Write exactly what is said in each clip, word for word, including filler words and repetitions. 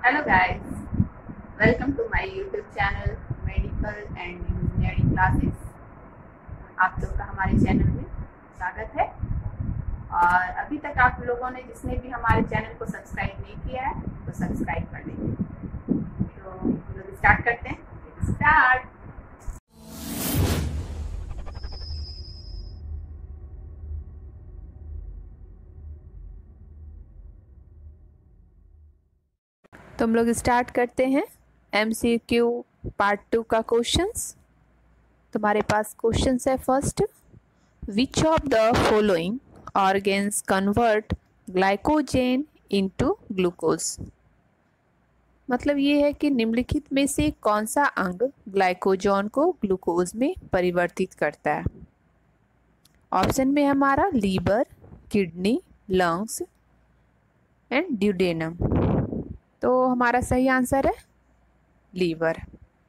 Hello guys, welcome to my YouTube channel medical and engineering classes. आप लोग का हमारे चैनल में स्वागत है। और अभी तक आप लोगों ने जिसने भी हमारे चैनल को सब्सक्राइब नहीं किया है तो सब्सक्राइब कर लीजिए। तो हम लोग स्टार्ट करते हैं। स्टार्ट। तो हम लोग स्टार्ट करते हैं एमसीक्यू पार्ट टू का क्वेश्चंस। तुम्हारे पास क्वेश्चंस है first, which of the following organs convert glycogen into glucose. मतलब ये है कि निम्नलिखित में से कौन सा अंग ग्लाइकोजन को ग्लूकोज में परिवर्तित करता है। ऑप्शन में हमारा liver, kidney, lungs and duodenum. तो हमारा सही आंसर है लीवर।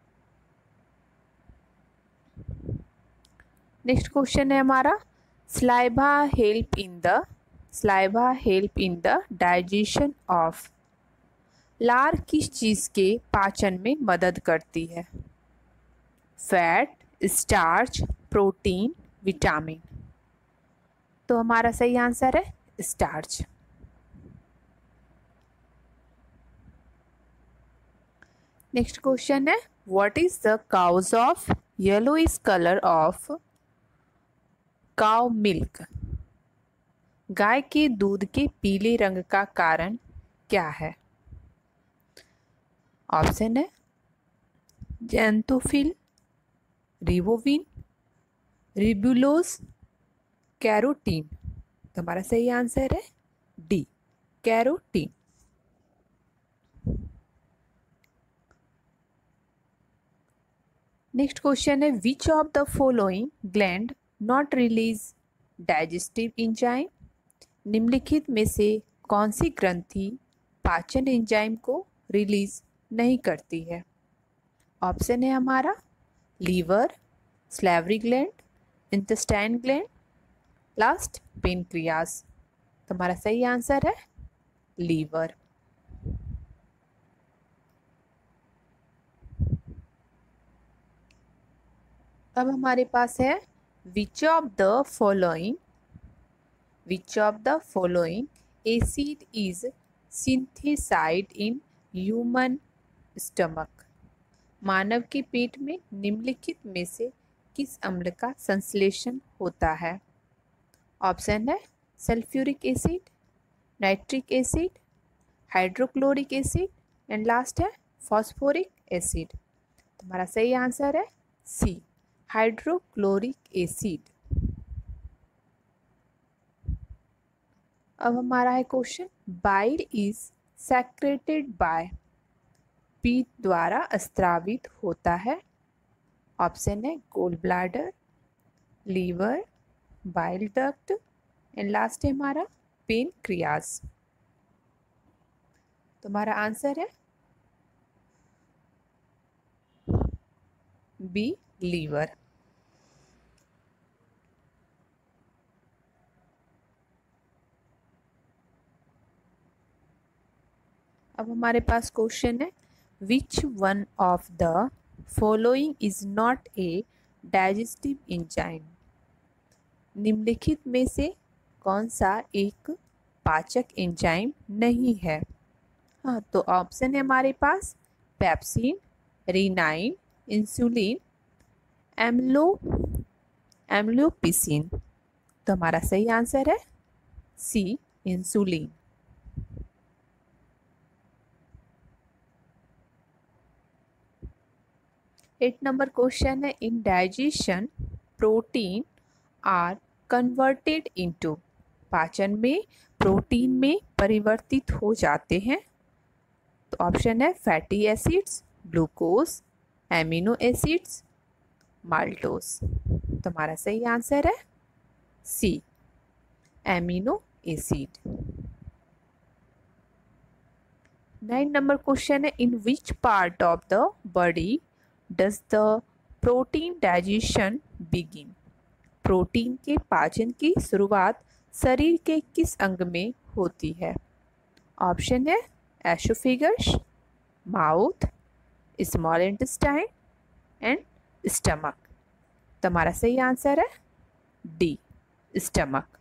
नेक्स्ट क्वेश्चन है हमारा, saliva help in the saliva help in the digestion of. लार किस चीज़ के पाचन में मदद करती है? Fat, starch, protein, vitamin. तो हमारा सही आंसर है स्टार्च। नेक्स्ट क्वेश्चन है, what is the cause of yellowish colour of cow milk. गाय के दूध के पीले रंग का कारण क्या है? ऑप्शन है जैंथोफिल, रिबोविन, रिब्यूलोज, कैरोटीन। तो हमारा सही आंसर है डी, कैरोटीन। नेक्स्ट क्वेश्चन है, which of the following gland not release digestive enzyme. निम्नलिखित में से कौन सी ग्रंथि पाचन एंजाइम को रिलीज नहीं करती है? ऑप्शन है हमारा liver, salivary gland, intestine gland, last pancreas. तो हमारा सही आंसर है लीवर। अब हमारे पास है, which of the following which of the following acid is synthesized in human stomach. मानव के पेट में निम्नलिखित में से किस अम्ल का संश्लेषण होता है? ऑप्शन है sulphuric acid, nitric acid, hydrochloric acid and last है फॉस्फोरिक एसिड। हमारा सही आंसर है सी, हाइड्रोक्लोरिक एसिड। अब हमारा है question, bile is secreted by. पीठ द्वारा स्त्रावित होता है। ऑप्शन है gall bladder, liver, bile duct and last है हमारा पेनक्रियास। तो हमारा आंसर है बी, लीवर। अब हमारे पास क्वेश्चन है, which one of the following is not a digestive enzyme. निम्नलिखित में से कौन सा एक पाचक एंजाइम नहीं है? हाँ, तो ऑप्शन है हमारे पास पेप्सिन, रिनाइन, इंसुलिन, एम्लो एम्लोपिसिन। तो हमारा सही आंसर है C, insulin. Eight number question है, in digestion protein are converted into. पाचन में प्रोटीन में परिवर्तित हो जाते हैं। तो ऑप्शन है fatty acids, glucose, amino acids, maltose. तो हमारा सही आंसर है C, amino acid. Nine number question है, in which part of the body does the protein digestion begin. Protein के पाचन की शुरुआत शरीर के किस अंग में होती है? ऑप्शन है oesophagus, mouth, small intestine and stomach. तुम्हारा सही आंसर है डी, स्टमक।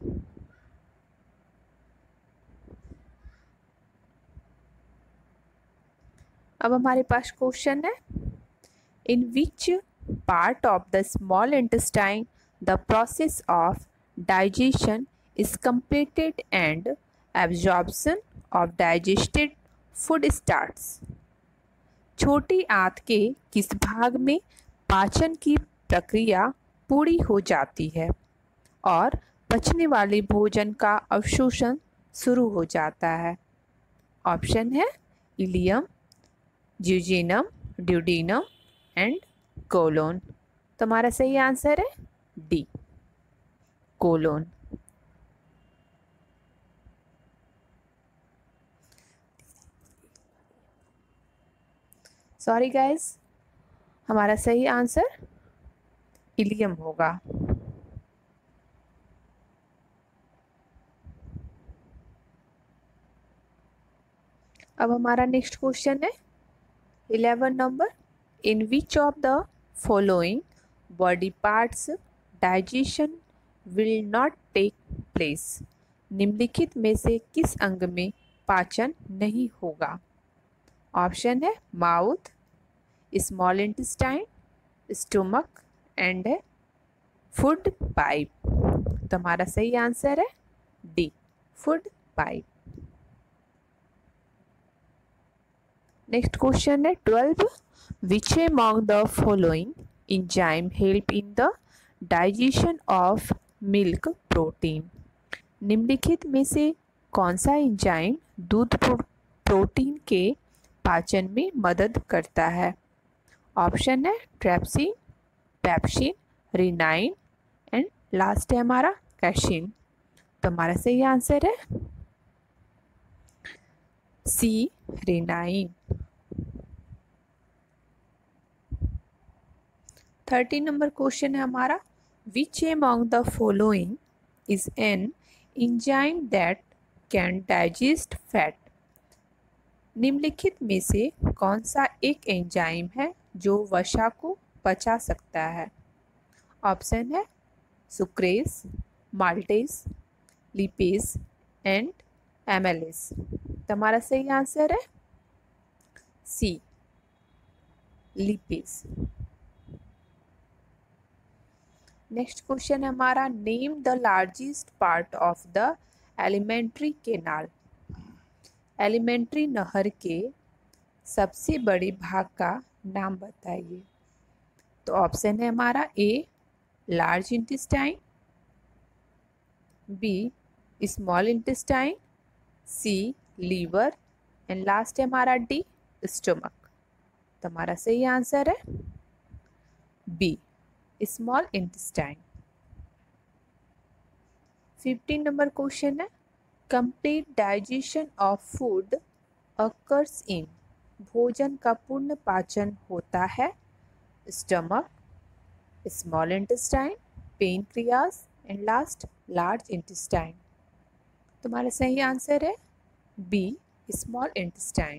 अब हमारे पास क्वेश्चन है, in which part of the small intestine the process of digestion is completed and absorption of digested food starts. छोटी आंत के किस भाग में पाचन की प्रक्रिया पूरी हो जाती है और पचने वाले भोजन का अवशोषण शुरू हो जाता है? ऑप्शन है ileum, jejunum, duodenum and colon. तुम्हारा सही आंसर है डी, कोलोन। सॉरी गाइस, हमारा सही आंसर इलियम होगा। अब हमारा नेक्स्ट क्वेश्चन है eleven number, in which of the following body parts digestion will not take place. निम्नलिखित में से किस अंग में पाचन नहीं होगा? ऑप्शन है mouth, small intestine, stomach and food pipe. तुम्हारा सही आंसर है D, food pipe. Next question है twelve, which among the following enzyme help in the digestion of milk protein. निम्नलिखित में से कौन सा एंजाइम दूध प्रोटीन के पाचन में मदद करता है? ऑप्शन है trypsin, pepsin, rennin and last है हमारा कैसिन। तो हमारा सही आंसर है C, rennin. Thirty number question है हमारा, which among the following is an enzyme that can digest fat. निम्नलिखित में से कौन सा एक एंजाइम है जो वसा को पचा सकता है? ऑप्शन है sucrase, maltase, lipase and amylase. तुम्हारा सही आंसर है सी, लिपेज। नेक्स्ट क्वेश्चन है हमारा, name the largest part of the alimentary canal. Alimentary नहर के सबसे बड़े भाग का नाम बताइए। तो ऑप्शन है हमारा A, large intestine, B, small intestine, C, liver and last है हमारा डी, स्टोमक। तो हमारा सही आंसर है B, small intestine. Fifteen number question है, complete digestion of food occurs in. भोजन का पूर्ण पाचन होता है stomach, small intestine, pancreas and last large intestine. तुम्हारा सही आंसर है B, small intestine.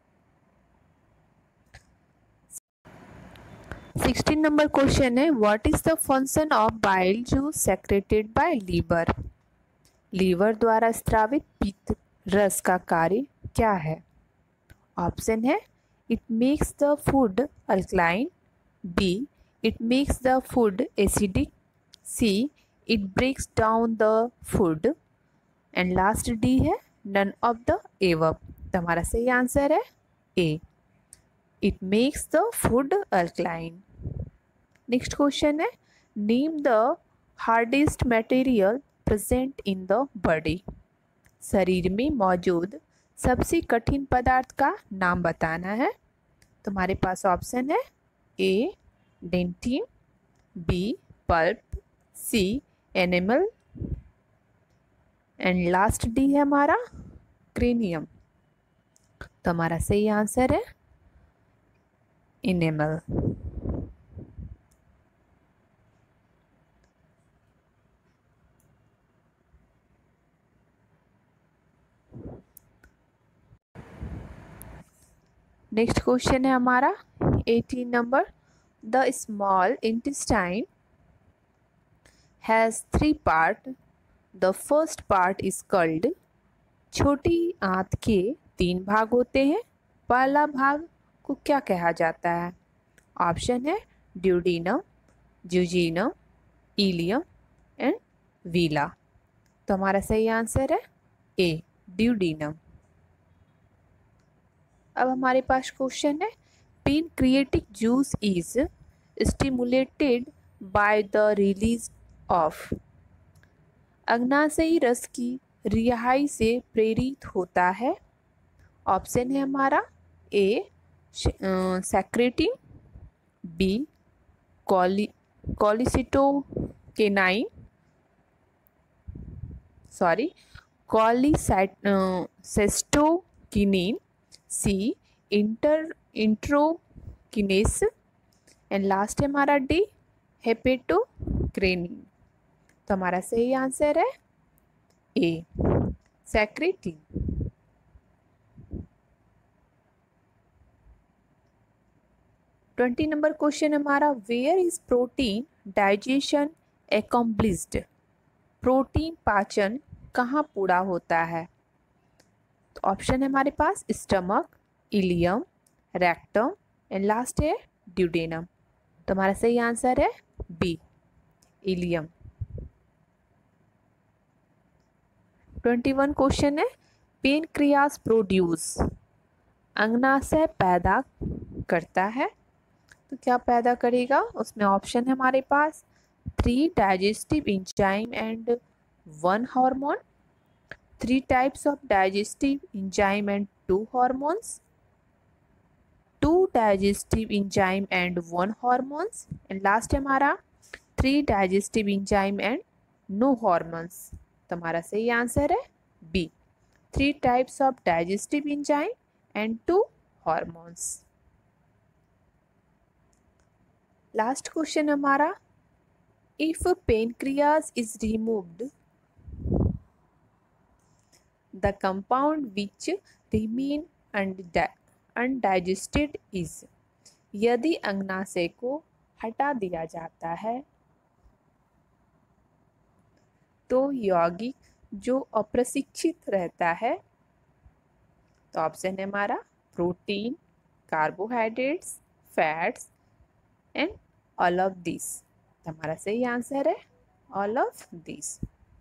Sixteen number question है, what is the function of bile juice secreted bye liver. Liver द्वारा स्रावित पित्त रस का कार्य क्या है? ऑप्शन है it makes the food alkaline, B, it makes the food acidic, C, it breaks down the food and last D है नन ऑफ द एबव। तो हमारा सही आंसर है A, it makes the food alkaline. Next question है, name the hardest material present in the body. शरीर में मौजूद सबसे कठिन पदार्थ का नाम बताना है। तुम्हारे पास ऑप्शन है A, dentine, B, pulp, C, enamel and last D है हमारा क्रेनियम। तो हमारा सही आंसर है एनिमल। नेक्स्ट क्वेश्चन है हमारा eighteen number, the small intestine has three part, the first part is called. छोटी आंत के तीन भाग होते हैं, पहला भाग को क्या कहा जाता है? ऑप्शन है ड्यूडीनम, जुजीनम, इलियम एंड वीला। तो हमारा सही आंसर है ए, ड्यूडीनम। अब हमारे पास क्वेश्चन है, pancreatic juice is stimulated by the release of. अग्नाशयी रस की रिहाई से प्रेरित होता है। ऑप्शन है हमारा A secretin, B coli cholecystokinin sorry cholecystokinin, C inter enterokinase and last है हमारा डी हेपेटोक्रेनिन। तो हमारा सही आंसर है A, secretin. Twenty number question हमारा, where is protein digestion accomplished. प्रोटीन पाचन कहाँ पूरा होता है? तो ऑप्शन है हमारे पास stomach, ileum, rectum and last है ड्यूडेनम। तो हमारा सही आंसर है B, ileum. Twenty one question है, पेनक्रियास प्रोड्यूस। अग्नाशय पैदा करता है, तो क्या पैदा करेगा? उसमें ऑप्शन है हमारे पास three digestive enzyme and one hormone, three types of digestive enzyme and two hormones, two digestive enzyme and one hormones and last है हमारा three digestive enzyme and no hormones. तो हमारा सही आंसर है B, three types of digestive enzyme and two hormones. Last question हमारा, if pancreas is removed the compound which remain undigested is. यदि अग्नाशय को हटा दिया जाता है तो यौगिक जो अप्रशिक्षित रहता है, तो ऑप्शन है हमारा protein, carbohydrates, fats and all of this. तो हमारा सही आंसर है all of this.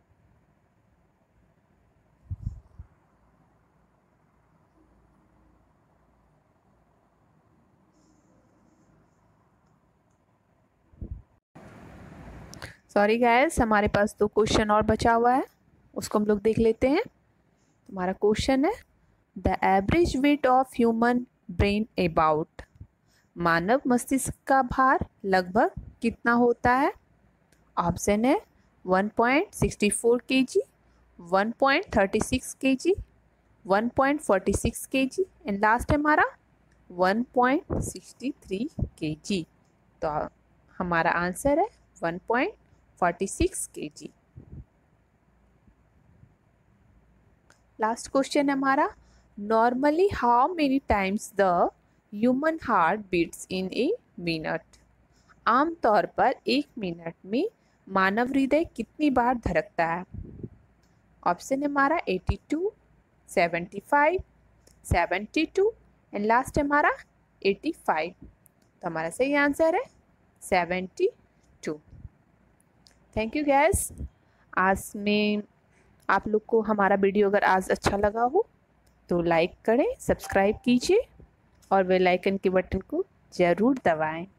Sorry guys, हमारे पास दो क्वेश्चन और बचा हुआ है, उसको हम लोग देख लेते हैं। हमारा क्वेश्चन है, the average weight of human brain about. मानव मस्तिष्क का भार लगभग कितना होता है? ऑप्शन है one point sixty four KG, one point thirty six KG, one point forty six KG and last है हमारा one point sixty three KG. तो हमारा आंसर है one point forty six KG. Last question है हमारा, normally how many times the human heart beats in a minute. आमतौर पर एक मिनट में मानव हृदय कितनी बार धड़कता है? ऑप्शन है हमारा eighty two, seventy five, seventy two and last है हमारा एटी फाइव। तो हमारा सही आंसर है seventy two. Thank you guys. आज में आप लोग को हमारा वीडियो अगर आज अच्छा लगा हो तो लाइक करें, सब्सक्राइब कीजिए और बेल आइकन के बटन को ज़रूर दबाएं।